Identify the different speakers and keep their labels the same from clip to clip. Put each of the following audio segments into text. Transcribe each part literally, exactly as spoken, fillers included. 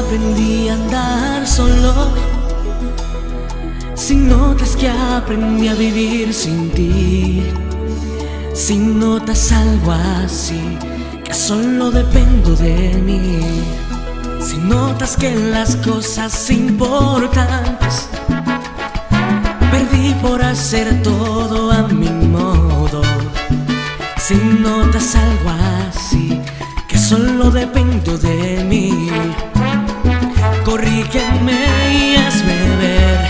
Speaker 1: aprendí a andar solo, si notas que aprendí a vivir sin ti, si notas algo así, que solo dependo de mí, si notas que las cosas importantes perdí por hacer todo a mi modo, si notas algo así, que solo dependo de mí, corrígeme y hazme ver,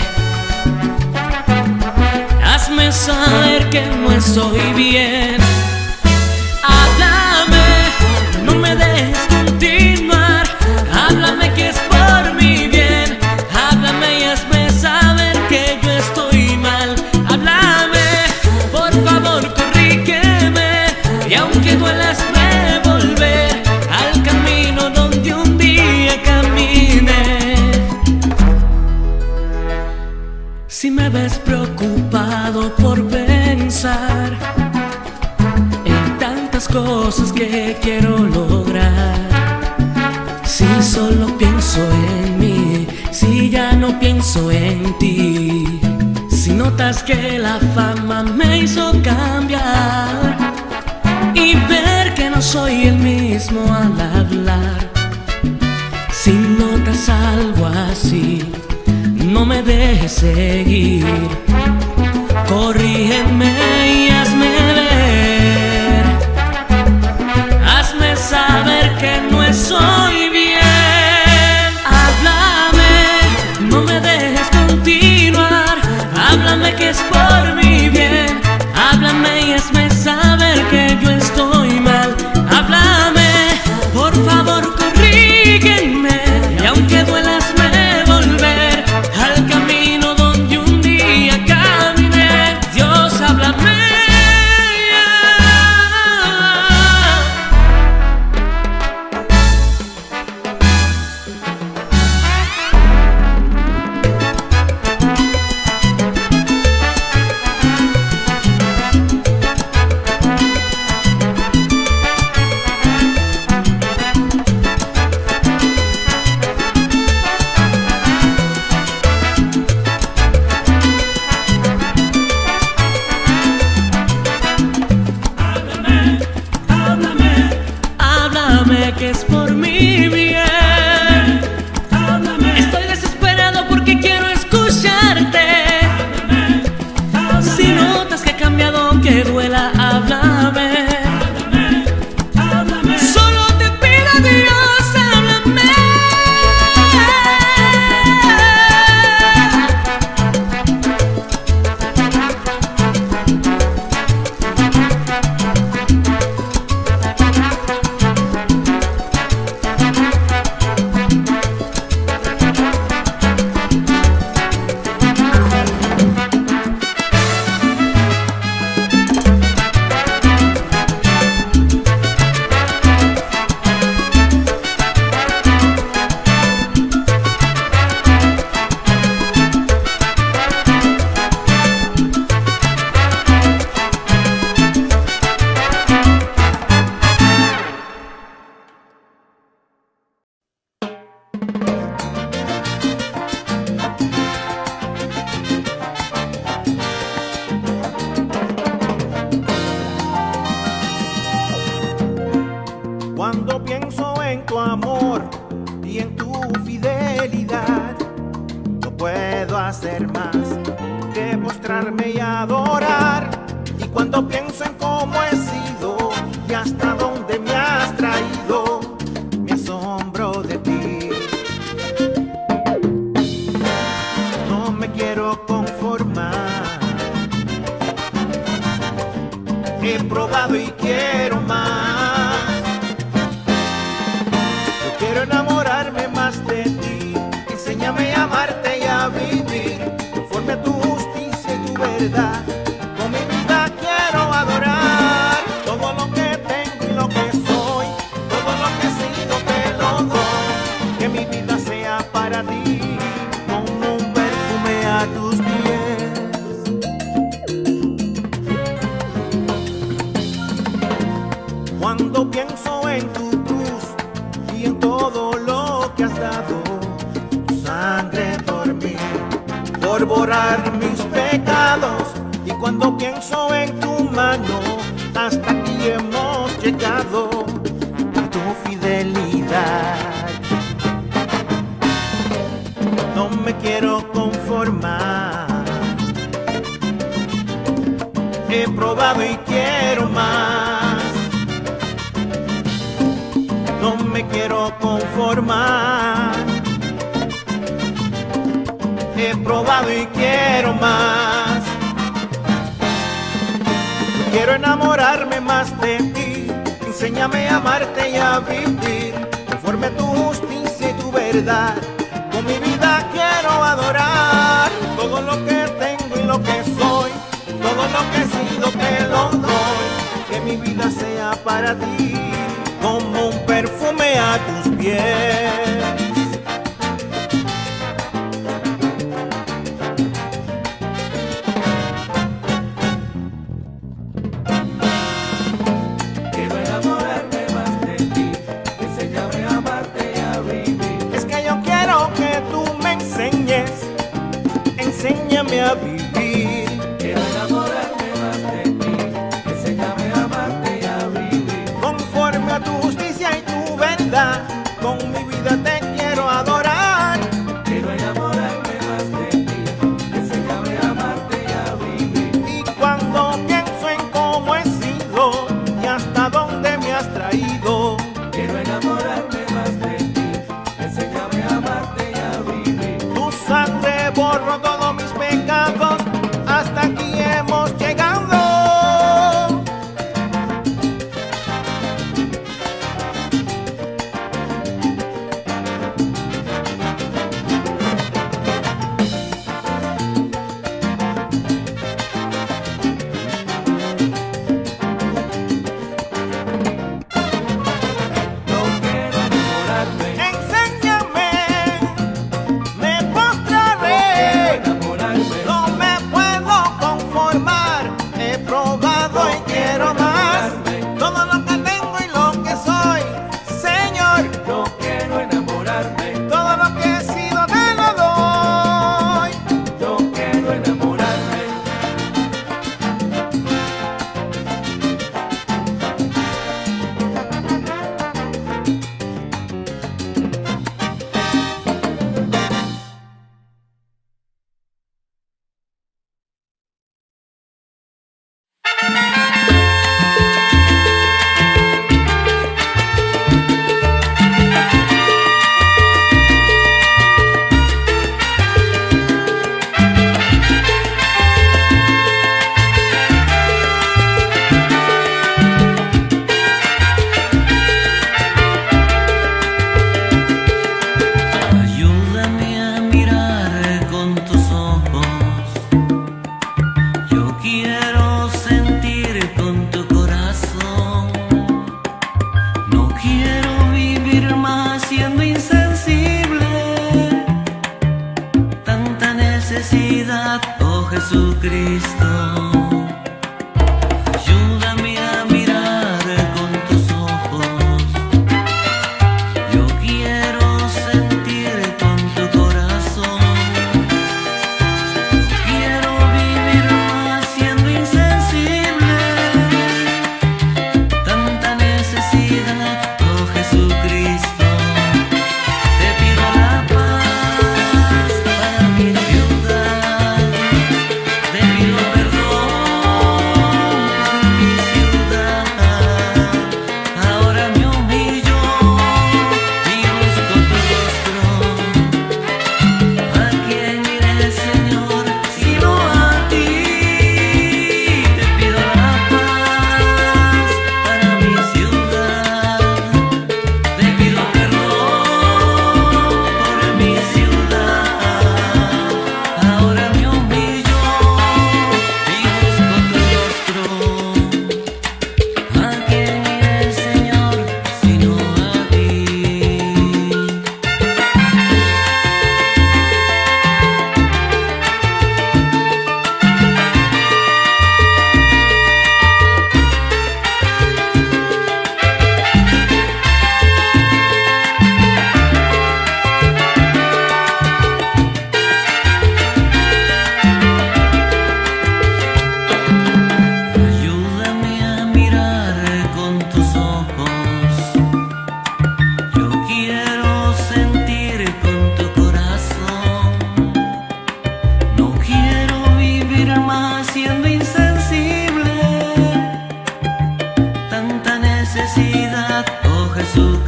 Speaker 1: hazme saber que no estoy bien. Háblame, no me dejes continuar, háblame que es por mi bien, háblame y hazme saber que yo estoy mal. Háblame, por favor, corrígeme, y aunque duela hazme volver al camino donde un día caminé. Si me ves preocupado por pensar en tantas cosas que quiero lograr, si solo pienso en mí, si ya no pienso en ti, si notas que la fama me hizo cambiar y ver que no soy el mismo al hablar, si notas algo así, no me dejes seguir, corrígeme y hazme ver, hazme saber que no estoy bien. Háblame, no me dejes continuar, háblame que es por mi bien, háblame y hazme saber que yo estoy mal. Háblame, por favor, corrígeme, y aunque duela hazme volver al camino donde un día caminé. Dios, háblame. Que es por mi bien. Háblame. Estoy desesperado porque quiero escucharte. Háblame. Háblame. Si notas que he cambiado aunque duela, háblame. Háblame. Háblame. Solo te pido a Dios, háblame.
Speaker 2: Cuando pienso en tu amor y en tu fidelidad, no puedo hacer más que postrarme y adorar. Y cuando pienso en cómo he sido y hasta dónde me has traído, me asombro de ti. No me quiero conformar, he probado y quiero más. Quiero enamorarme más de ti, enséñame a amarte y a vivir conforme a tu justicia y tu verdad. Con mi vida quiero adorar, todo lo que tengo y lo que soy, todo lo que he sido te lo doy. Que mi vida sea para ti, como un perfume a tus pies. Cuando pienso en tu cruz y en todo lo que has dado, borrar mis pecados, y cuando pienso en tu mano, hasta aquí hemos llegado, a tu fidelidad. No me quiero conformar, he probado y quiero más. No me quiero conformar, he probado y quiero más. Quiero enamorarme más de ti, enséñame a amarte y a vivir conforme a tu justicia y tu verdad. Con mi vida quiero adorar todo lo que tengo y lo que soy, todo lo que he sido te lo doy. Que mi vida sea para ti como un perfume a tus pies.
Speaker 1: Quiero enamorarme más de ti, enséñame a amarte y a vivir.
Speaker 2: Es que yo quiero que tú me enseñes, enséñame a vivir.
Speaker 1: Quiero enamorarme más de ti, enséñame a amarte y a vivir
Speaker 2: conforme a tu justicia y tu verdad. Con mi vida te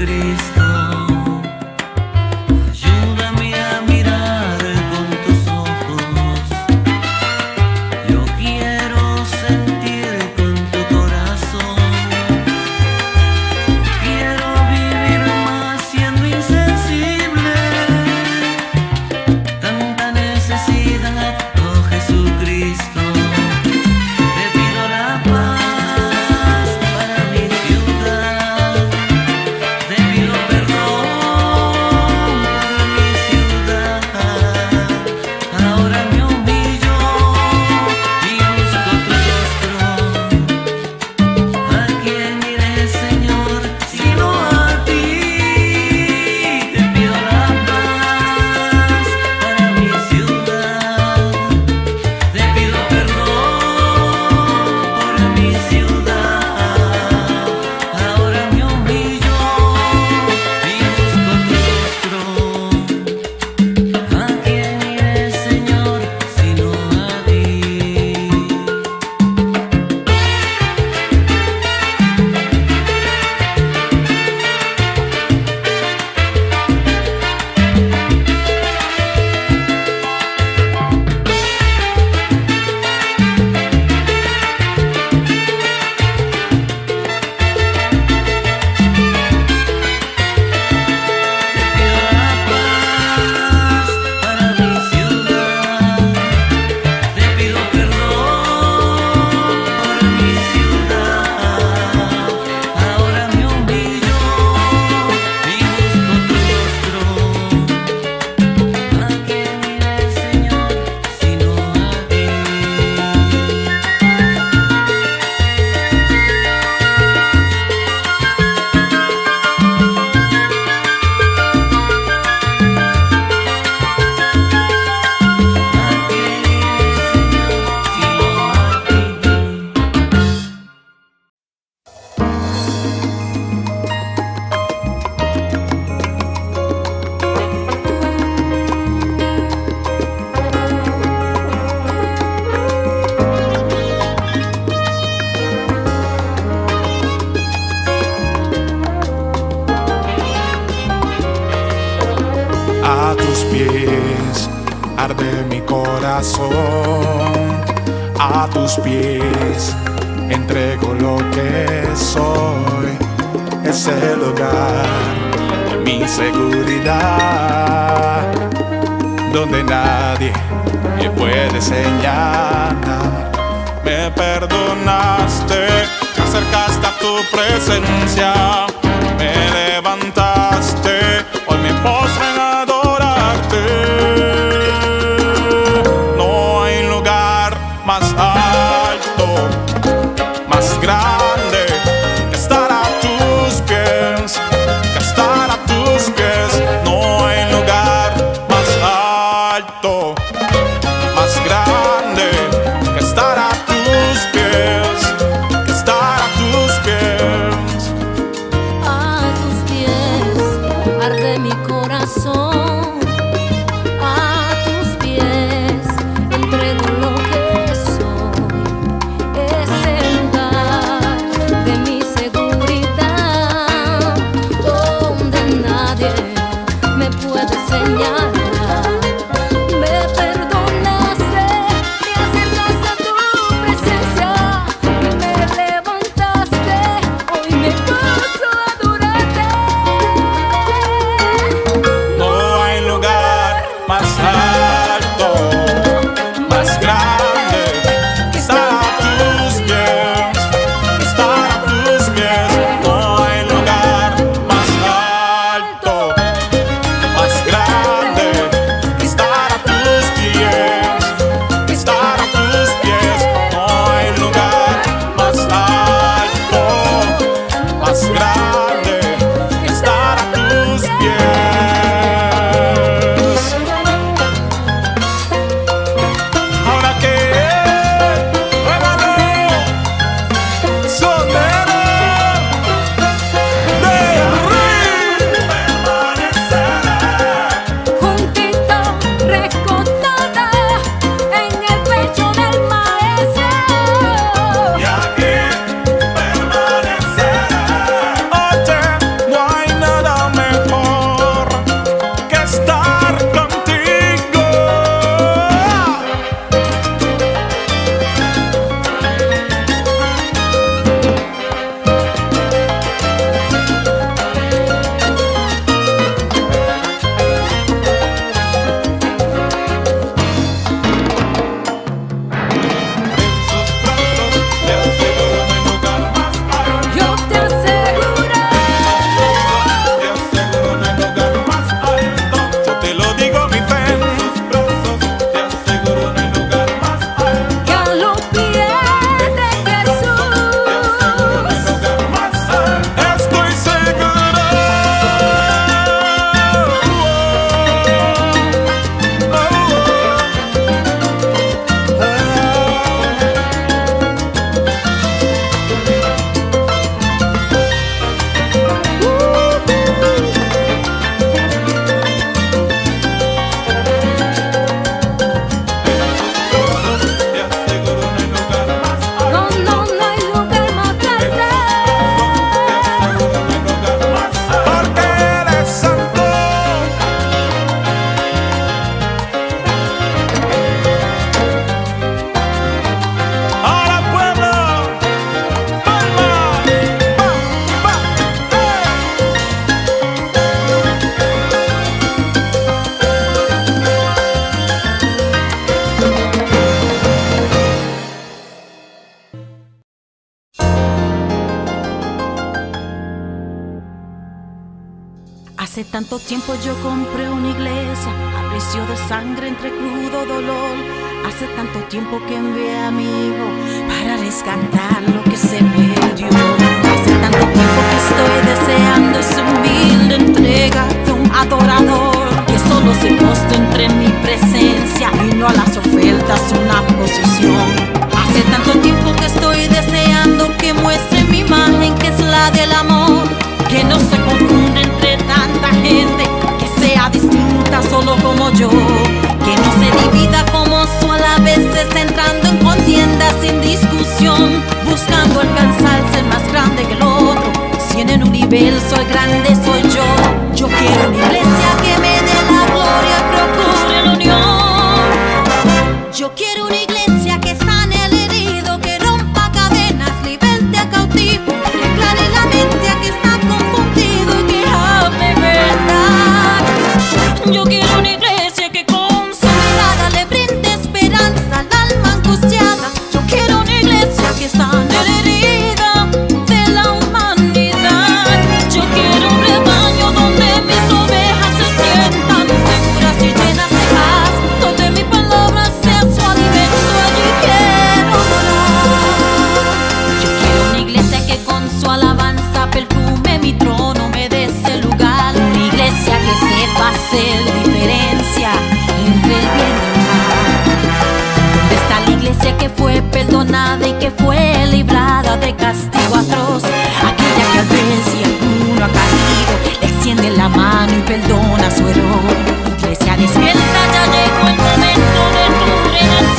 Speaker 1: Jesucristo. Ayúdame a mirar con tus ojos. Yo quiero sentir con tu corazón. Quiero vivir más siendo insensible. Tanta necesidad, oh Jesucristo. Te pido la paz para mi ciudad. Te pido perdón por mi ciudad. Ahora me humillo y busco tu rostro. ¿A quién iré, Señor, sino a ti? Te pido la paz para mi ciudad. Te pido perdón por mi ciudad. Ahora me humillo y busco tu rostro. ¿A quién iré, Señor, sino a ti? Te pido la paz para mi ciudad. Te pido perdón por mi ciudad. Ahora me humillo y busco tu rostro. ¿A quién iré, Señor, sino a ti?
Speaker 3: A tus pies arde mi corazón, a tus pies entrego lo que soy. Es el lugar de mi seguridad, donde nadie me puede señalar. Me perdonaste, te acercaste a tu presencia, me levantaste, hoy me postro en adorarte. No hay lugar más alto, más grande que estar a tus pies, que estar a tus pies. No hay lugar más alto, más grande que estar a tus pies, que estar a tus pies.
Speaker 4: A tus pies arde mi corazón. Hace tanto tiempo yo compré una iglesia a precio de sangre entre crudo dolor. Hace tanto tiempo que envié a mi hijo para rescatar lo que se perdió. Hace tanto tiempo que estoy deseando esa humilde entrega de un adorador que solo se postó entre mi presencia y no a las ofertas una posición. Hace tanto tiempo que estoy deseando que muestre mi imagen, que es la del amor, que no se confunde entre tanta gente, que sea distinta solo como yo, que no se divida como sola, a veces entrando en contienda sin discusión, buscando alcanzar ser más grande que el otro. Si en el universo el grande soy yo, yo quiero una iglesia que me dé la gloria, procure la unión. Yo quiero una iglesia que sane al herido, que rompa cadenas, liberte a cautivo, que aclare la mente a que está confundido y que hable verdad. Yo quiero una iglesia que con su mirada le brinde esperanza al alma angustiada. Yo quiero una iglesia que sane la herida de la humanidad. Yo quiero un rebaño donde mis ovejas se sientan seguras y llenas de paz, donde mi palabra sea su alimento. Allí quiero morar. Yo quiero una iglesia que con su alabanza perfume mi trono, me dé ese lugar. Una iglesia que sepa hacer diferencia entre el bien y el mal. ¿Dónde está la iglesia que fue perdonada y que fue librada de castigo atroz? Aquella que al ver si alguno ha caído le extiende la mano y perdona su error. Iglesia despierta, ya llegó el momento de tu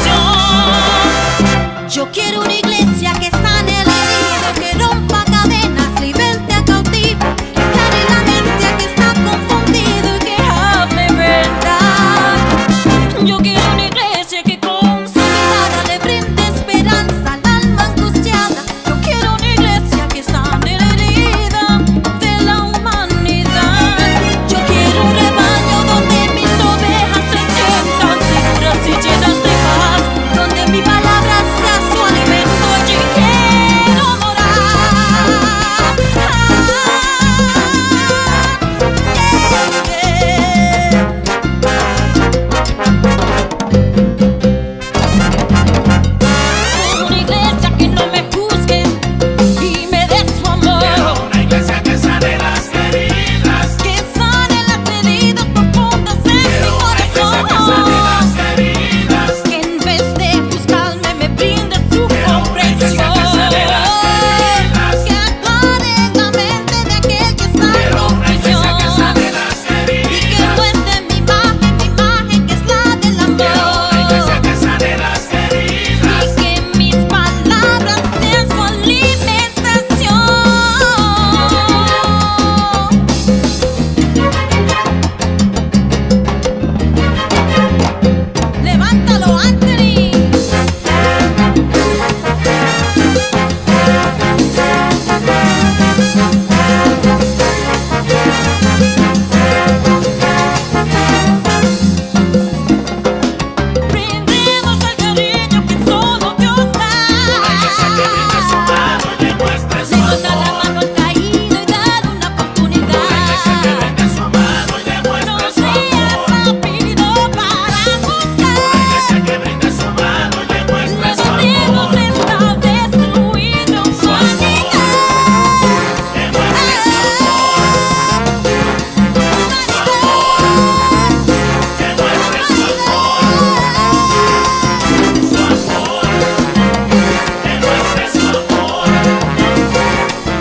Speaker 4: redención. Yo quiero una iglesia que sane al herido, que rompa cadenas, liberte a cautivo, que aclare la mente a que está confundido y que hable verdad. Yo quiero una iglesia que con su mirada le brinde esperanza al alma angustiada. Yo quiero una iglesia que sane la herida de la humanidad. Yo quiero un rebaño donde mis ovejas se sientan seguras y llenas de paz, donde mi palabra sea su alimento. Allí quiero morar. Una iglesia que no me juzgue y me dé su amor.
Speaker 5: Una iglesia que sane las heridas.
Speaker 4: Que sane las heridas profundas en mi
Speaker 5: Una iglesia que sane
Speaker 4: corazón.
Speaker 5: las heridas.
Speaker 4: Que en vez de buscarme me brinde su
Speaker 5: Una iglesia
Speaker 4: comprensión.
Speaker 5: que sane las heridas.
Speaker 4: Que aclare la mente de aquel que está en
Speaker 5: Una iglesia que
Speaker 4: confusión.
Speaker 5: sane las
Speaker 4: Y que
Speaker 5: heridas.
Speaker 4: muestre mi imagen, mi imagen que es la del
Speaker 5: Una iglesia
Speaker 4: amor.
Speaker 5: que sane las heridas.
Speaker 4: Y que mis palabras sean su alimentación. Levántalo, Anthony. Brindemos el cariño que solo Dios da.
Speaker 5: Una iglesia que brinde su mano y le muestre su
Speaker 4: Levanta la
Speaker 5: amor.
Speaker 4: mano al caído y dale una oportunidad.
Speaker 5: Una iglesia que brinde su mano y le
Speaker 4: No
Speaker 5: muestre su
Speaker 4: seas
Speaker 5: amor.
Speaker 4: rápido para buscar.
Speaker 5: Una iglesia que brinde su mano y le muestre su
Speaker 4: Lejos
Speaker 5: amor.
Speaker 4: está destruido humanidad.
Speaker 5: Le muestre su amor. Le muestre su amor. Su amor. Le muestre su amor.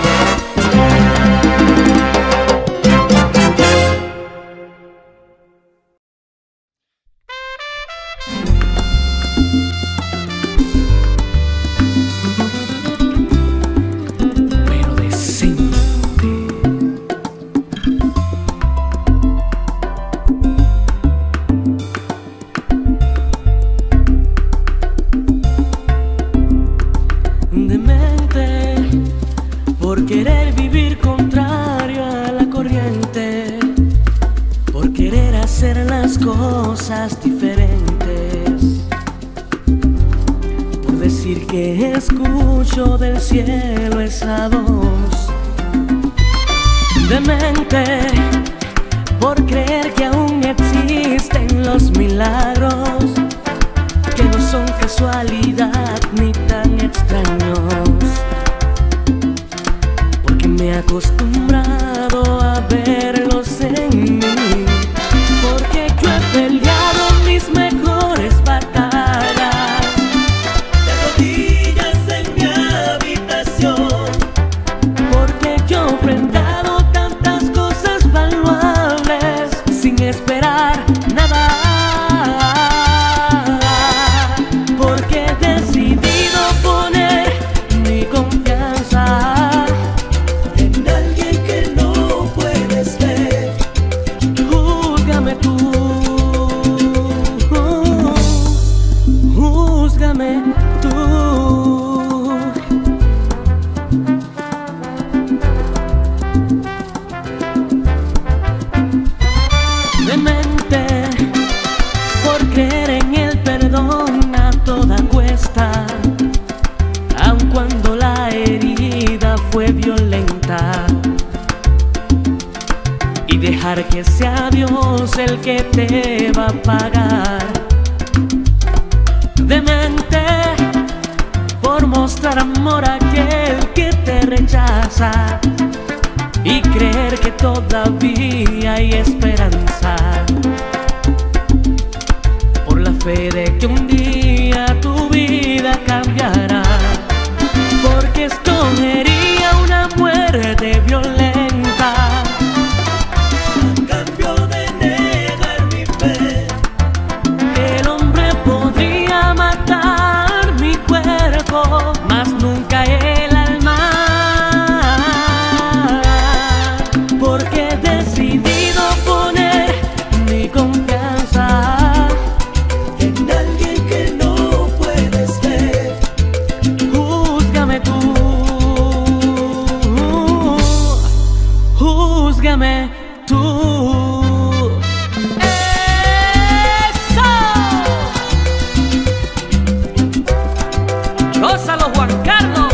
Speaker 1: pero decente. Demente por querer vivir contrario a la corriente, por querer hacer las cosas diferentes, por decir que escucho del cielo esa voz. Demente por creer que aún existen los milagros, que no son casualidad ni tan extraños, porque me he acostumbrado a verlos en mí, porque yo he peleado mis mejores batallas de rodillas en mi habitación, porque yo he enfrentado tantas cosas valuables sin esperar nada, porque he decidido poner mi confianza en alguien que no puedes ver. Júzgame tú, júzgame tú. Demente por creer en el perdón a toda cuesta, aun cuando la herida fue violenta, y dejar que sea Dios el que te va a pagar. Demente por mostrar amor a aquel que te rechaza y creer que todavía hay esperanza, por la fe de que un día tu vida cambiará, porque escogería una muerte violenta a cambio de negar mi fe. El hombre podría matar mi cuerpo, mas nunca el alma, porque he decidido poner mi confianza en alguien que no puedes ver. Júzgame tú, júzgame tú. ¡Eso! ¡Gózalo, Juan Carlos!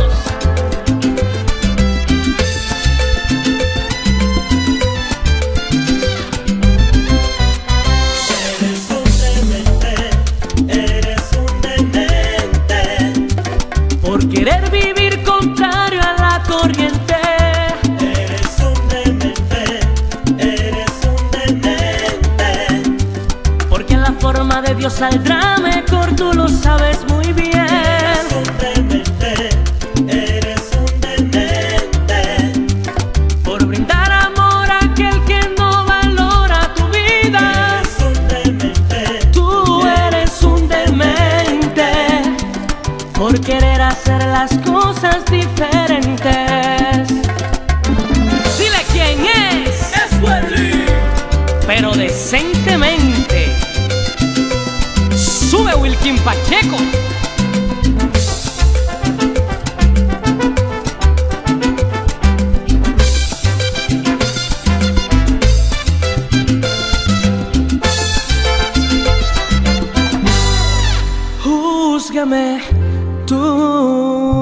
Speaker 5: Eres un demente, eres un demente,
Speaker 1: Por querer vivir contrario a la corriente,
Speaker 5: eres un demente, eres un demente,
Speaker 1: porque la forma de Dios saldrá mejor, tú lo sabes muy bien.
Speaker 5: eres un demente, eres un demente,
Speaker 1: Por brindar amor a aquel que no valora tu vida,
Speaker 5: eres un demente,
Speaker 1: tú eres un demente, por querer hacer las cosas diferentes. Dile quién es, es Welly, pero decentemente. Sube Wilkin Pacheco. Júzgame tú.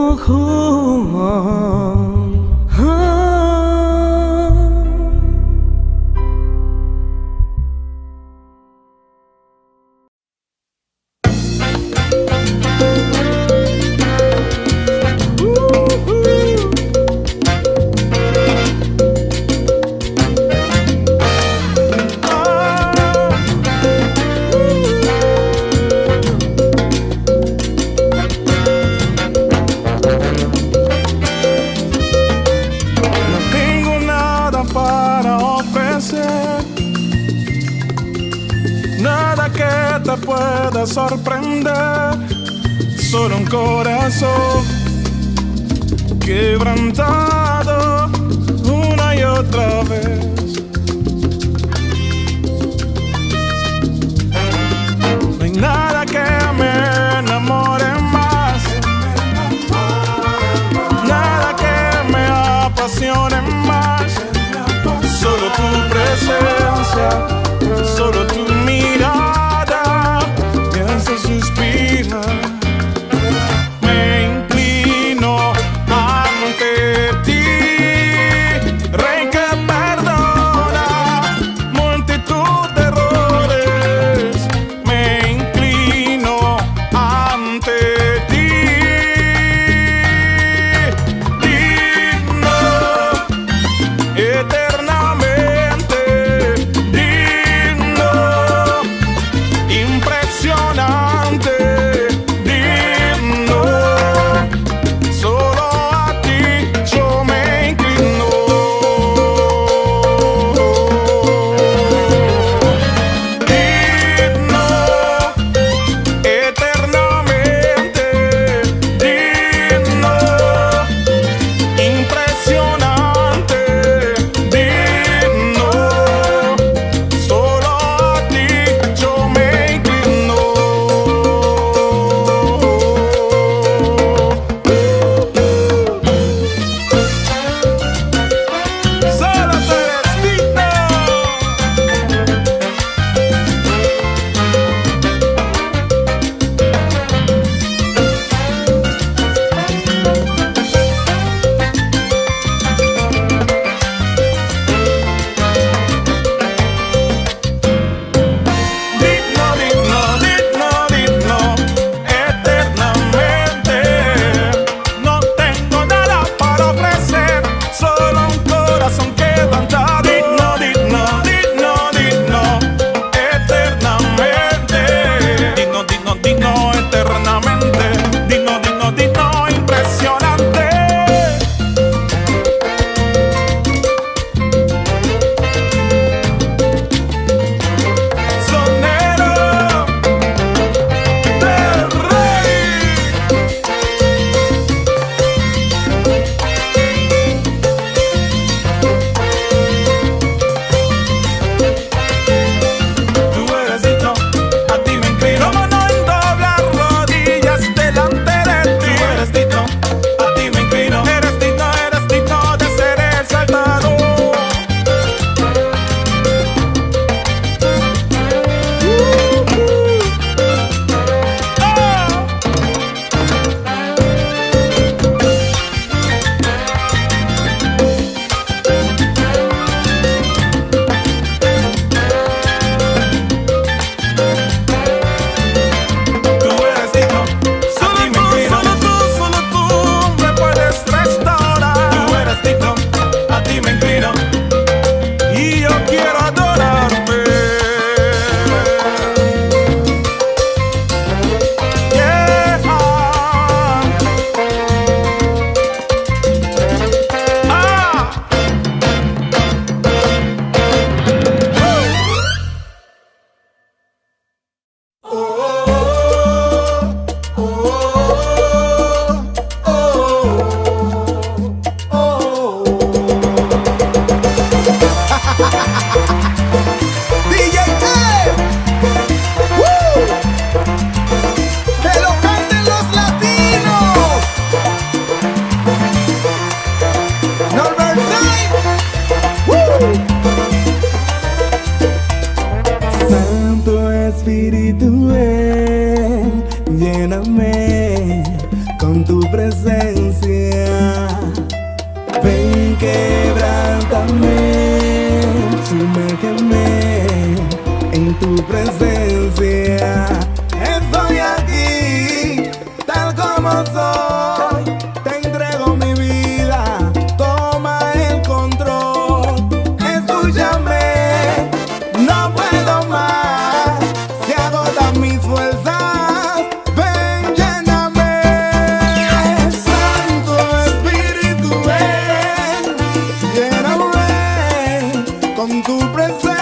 Speaker 3: te pueda sorprender, solo un corazón quebrantado una y otra vez. No hay nada que me enamore más, nada que me apasione más, solo tu presencia, solo tu mirada me hace suspirar. Me inclino ante ti, Rey que perdona
Speaker 6: tu presencia. Ven, quebrántame, sumérgeme en tu presencia. Estoy aquí, tal como soy, te entrego mi vida, toma el control. Escúchame, no puedo más, se agotan mis fuerzas. Ven, lléname, Santo Espíritu, ven, lléname con tu presencia.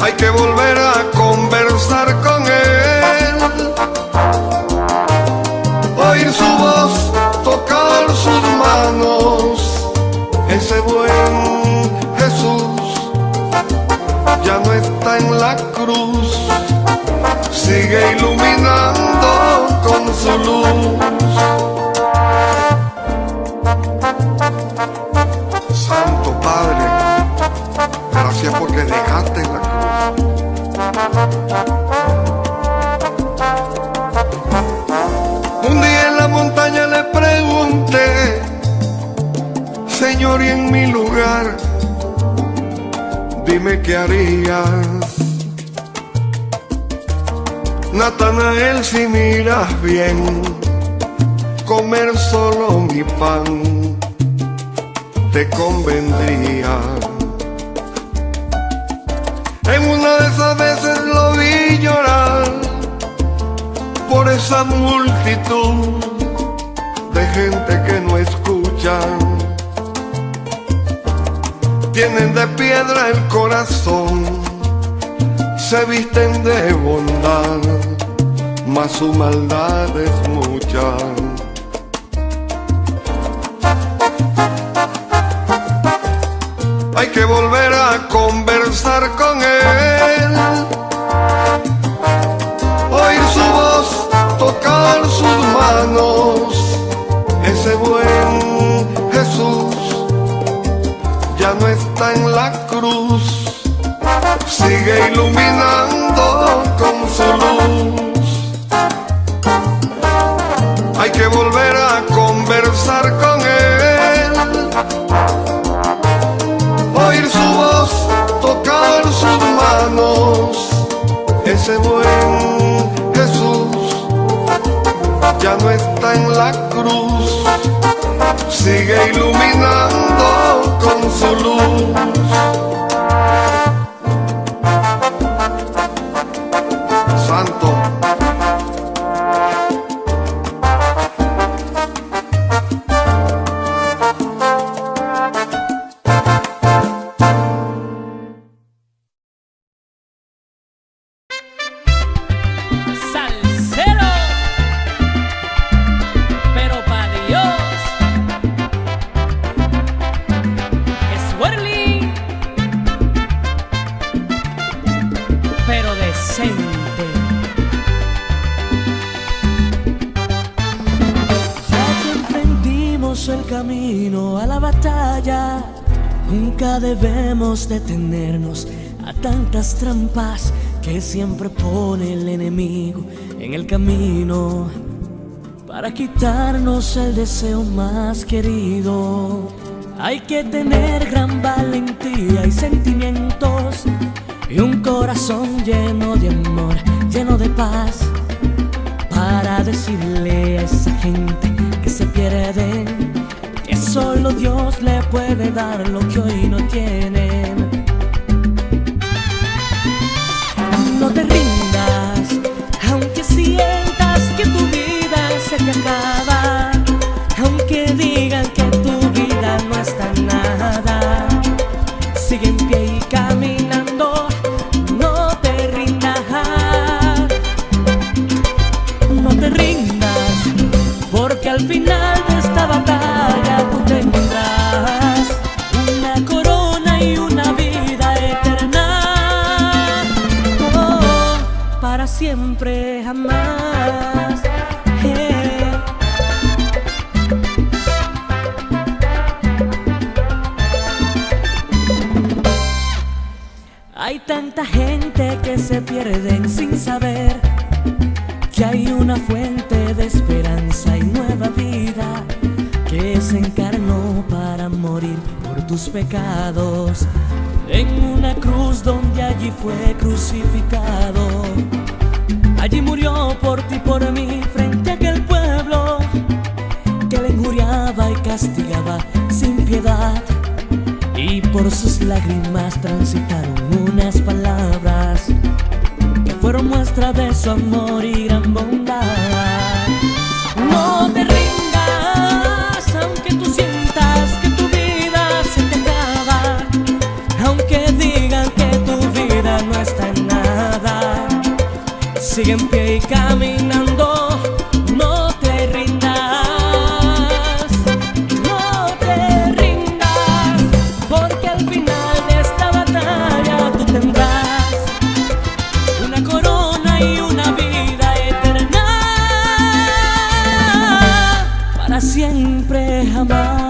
Speaker 7: hay que volver a conversar con Él, oír su voz, tocar sus manos. Ese buen Jesús ya no está en la cruz, sigue iluminando con su luz. Santo Padre, gracias porque dejaste la cruz. Un día en la montaña le pregunté, Señor, y en mi lugar, dime qué harías. Natanael, si miras bien, comer solo mi pan te convendría. En una de esas veces lo vi llorar por esa multitud de gente que no escucha. Tienen de piedra el corazón, se visten de bondad, mas su maldad es mucha. Hay que volver a conversar con Él, oír su voz, tocar sus manos. Ese buen Jesús ya no está en la cruz, sigue iluminando con su luz. Hay que volver a conversar con Él, oír su voz, tocar sus manos. Ese buen Jesús ya no está en la cruz, sigue iluminando con su luz. Santo.
Speaker 1: Salsero, pero pa' Dios. Swirly, pero decente. Ya que emprendimos el camino a la batalla, nunca debemos detenernos a tantas trampas que siempre pone el enemigo en el camino para quitarnos el deseo más querido. Hay que tener gran valentía y sentimientos y un corazón lleno de amor, lleno de paz, para decirle a esa gente que se pierden que solo Dios le puede dar lo que hoy no tienen. No te rindas, aunque sientas que tu vida se te acaba, aunque digan que tu vida no está en nada. Sigue en pie y caminando, no te rindas. No te rindas, porque al final de esta batalla tú tendrás una corona y una vida eterna. Oh, para siempre, jamás. Eh. Hay tanta gente que se pierden sin saber que hay una fuente de esperanza y nueva vida que se encarnó para morir por tus pecados en una cruz donde allí fue crucificado. Allí murió por ti y por mí frente a aquel pueblo que le injuriaba y castigaba sin piedad, y por sus lágrimas transitaron unas palabras que fueron muestra de su amor y gran bondad. No te rindas, aunque tú sientas que tu vida se te acaba, aunque digan que tu vida no está sigue en pie y caminando. No te rindas, no te rindas, porque al final de esta batalla tú tendrás una corona y una vida eterna para siempre jamás.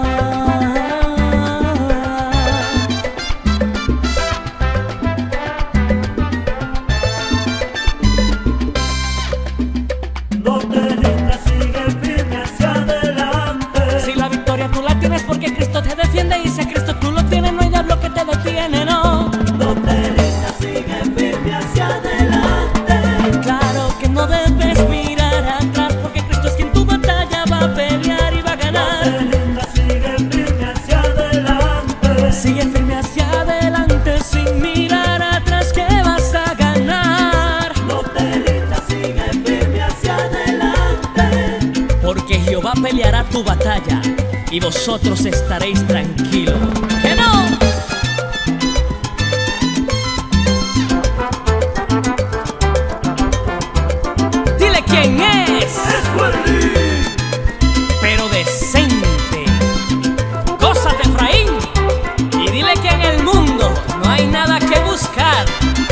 Speaker 1: Porque Cristo te defiende y si a Cristo tú lo tienes, no hay diablo que te detiene, no.
Speaker 5: No te rindas, sigue firme hacia adelante.
Speaker 1: Claro que no debes mirar atrás, porque Cristo es quien tu batalla va a pelear y va a ganar.
Speaker 5: No te rindas, sigue firme hacia adelante.
Speaker 1: Sigue firme hacia adelante sin mirar atrás, que vas a ganar.
Speaker 5: No te rindas, sigue firme hacia adelante.
Speaker 1: Porque Jehová peleará tu batalla y vosotros estaréis tranquilos. ¡Que no! Dile quién es.
Speaker 5: Es Wendy.
Speaker 1: Pero decente. Gózate, Efraín. Y dile que en el mundo no hay nada que buscar.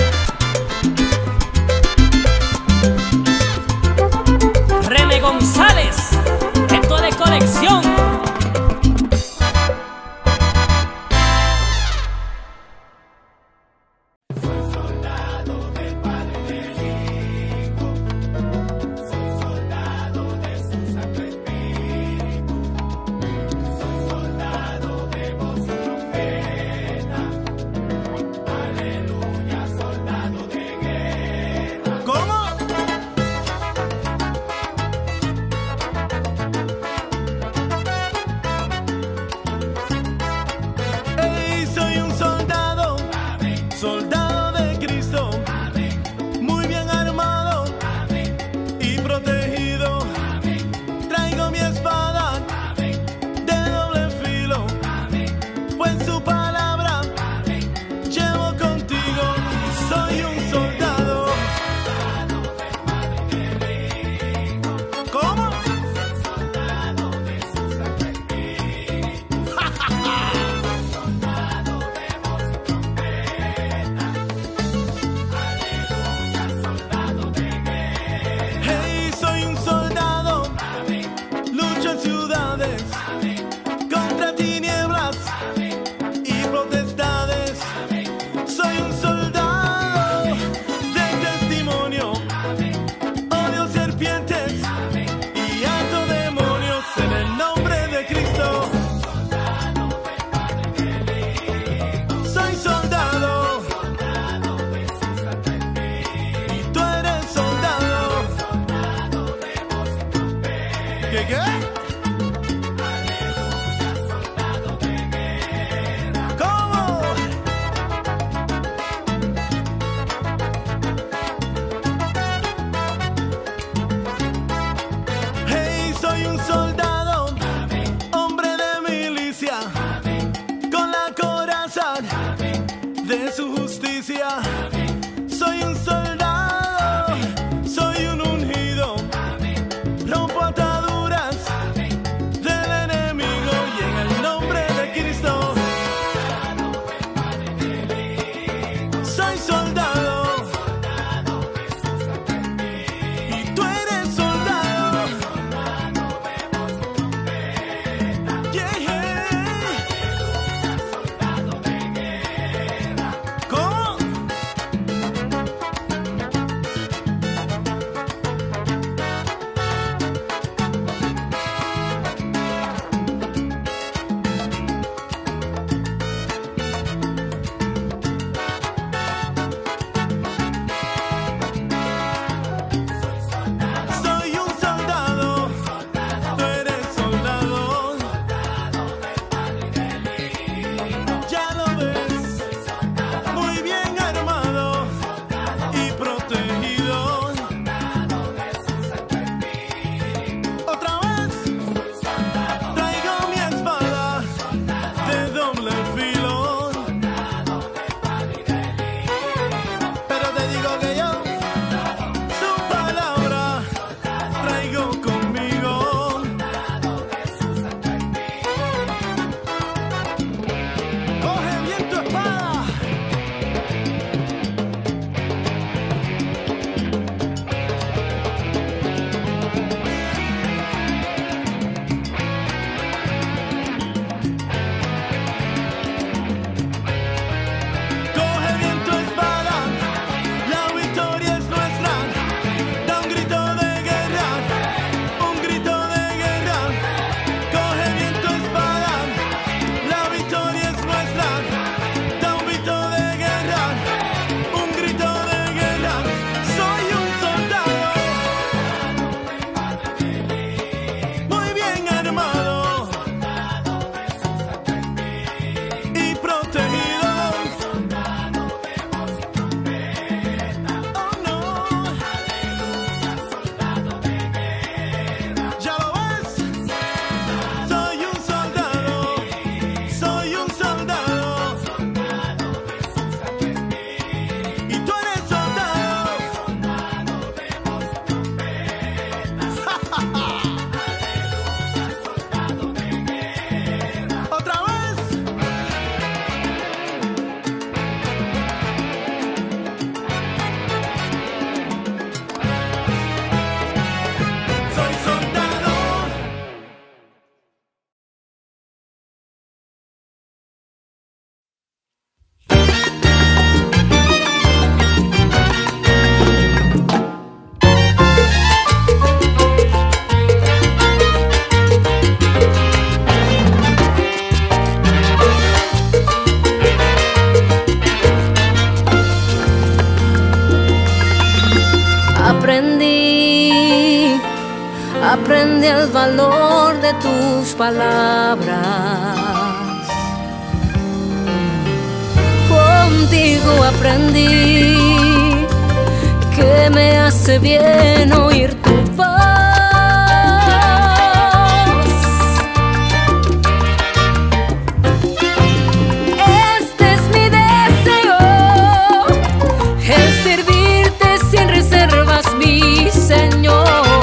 Speaker 1: René González, esto de colección.
Speaker 6: De su justicia, soy un soldado, soy un ungido, rompo ataduras del enemigo y en el nombre de Cristo soy soldado y tú eres soldado. Yeah, yeah. ¿Cómo?
Speaker 8: aprendí el valor de tus palabras. Contigo aprendí que me hace bien oír tu voz. Este es mi deseo, el servirte sin reservas, mi Señor.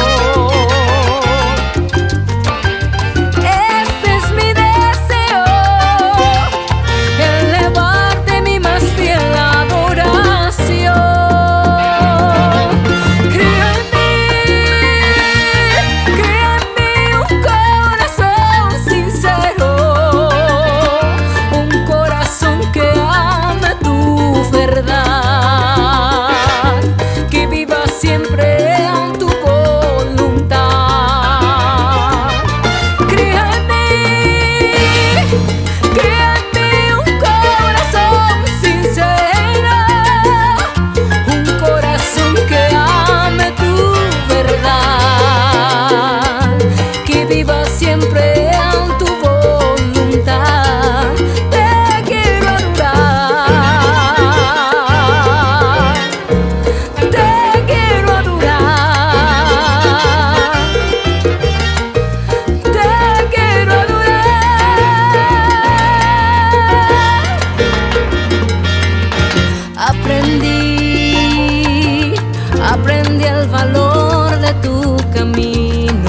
Speaker 8: Aprendí, aprendí el valor de tu camino.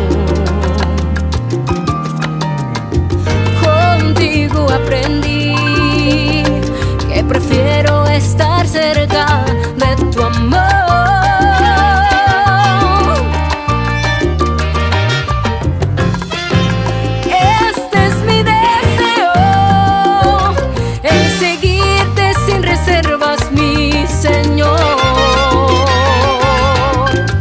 Speaker 8: Contigo aprendí que prefiero estar cerca de tu amor. Este es mi deseo, el seguirte sin reservas, mi Señor.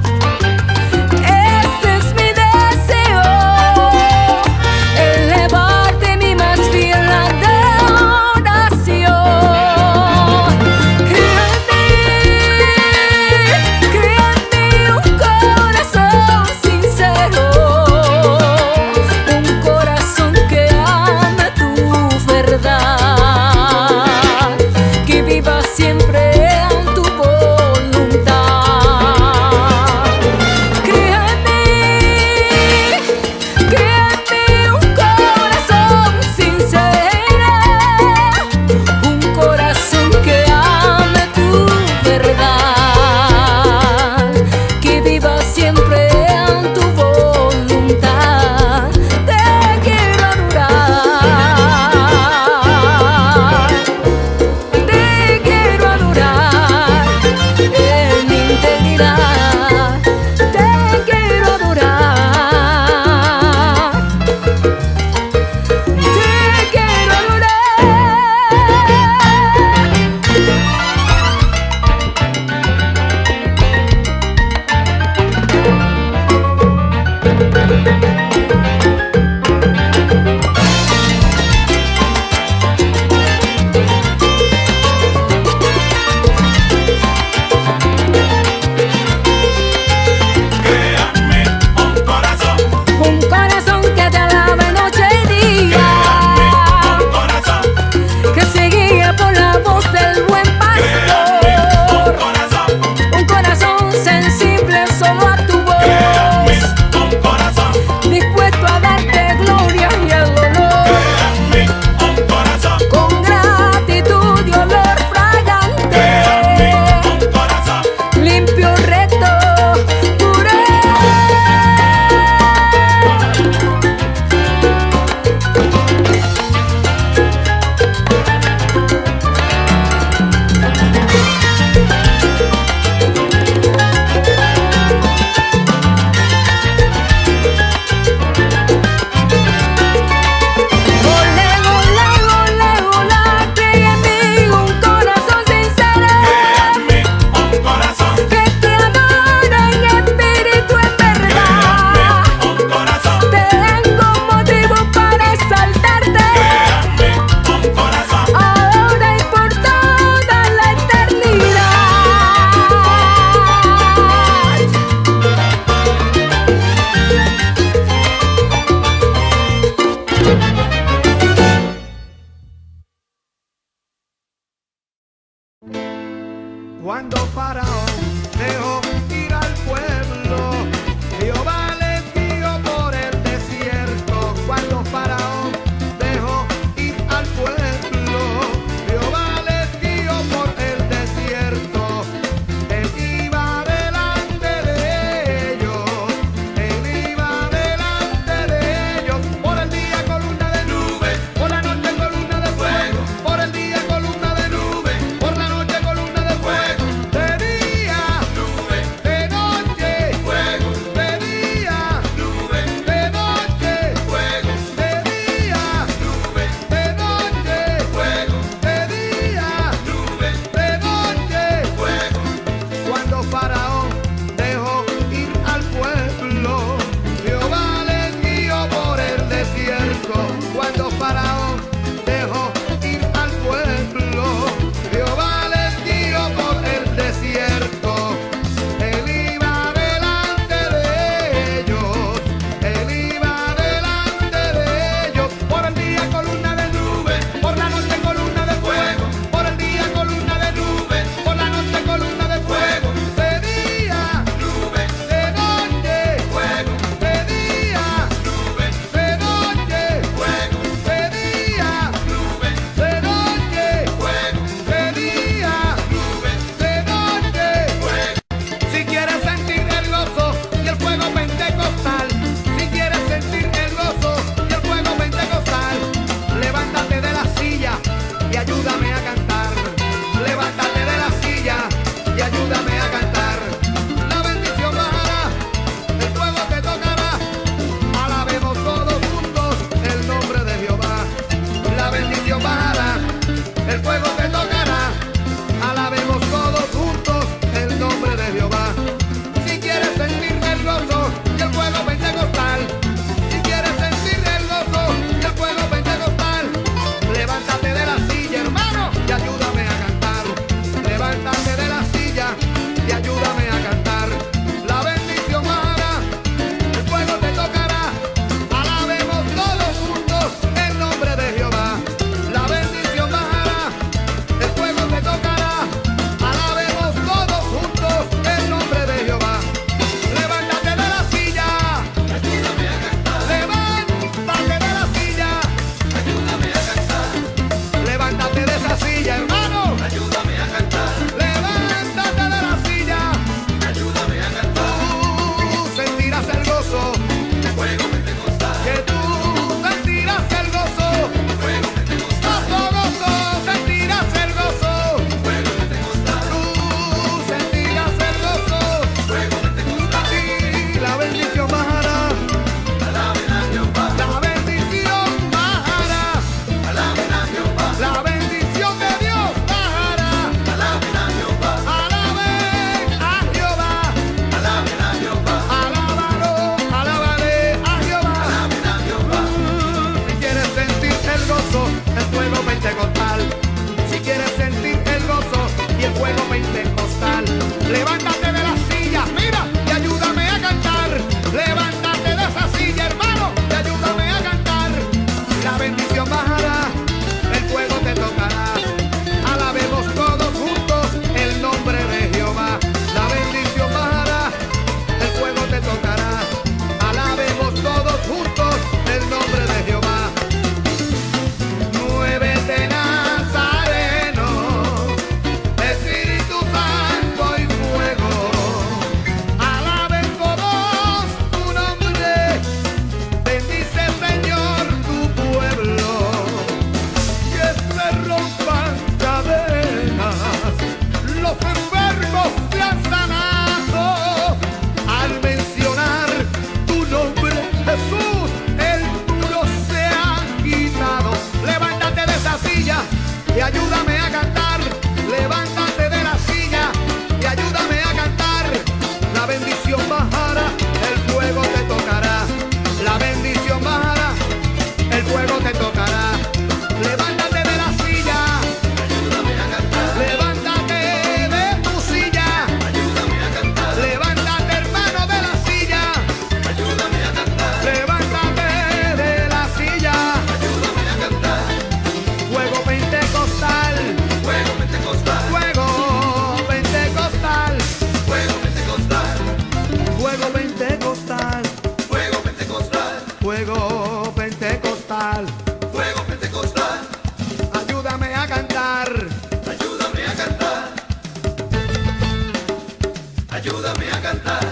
Speaker 9: enséñame a cantar.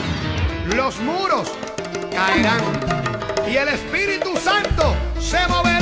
Speaker 10: Los muros caerán y el Espíritu Santo se moverá.